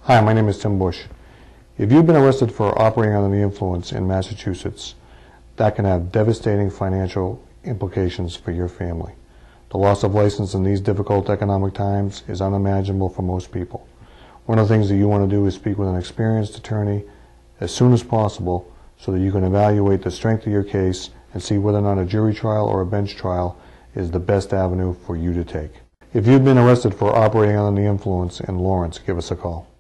Hi, my name is Tim Bush. If you've been arrested for operating under the influence in Massachusetts, that can have devastating financial implications for your family. The loss of license in these difficult economic times is unimaginable for most people. One of the things that you want to do is speak with an experienced attorney as soon as possible so that you can evaluate the strength of your case and see whether or not a jury trial or a bench trial is the best avenue for you to take. If you've been arrested for operating under the influence in Lawrence, give us a call.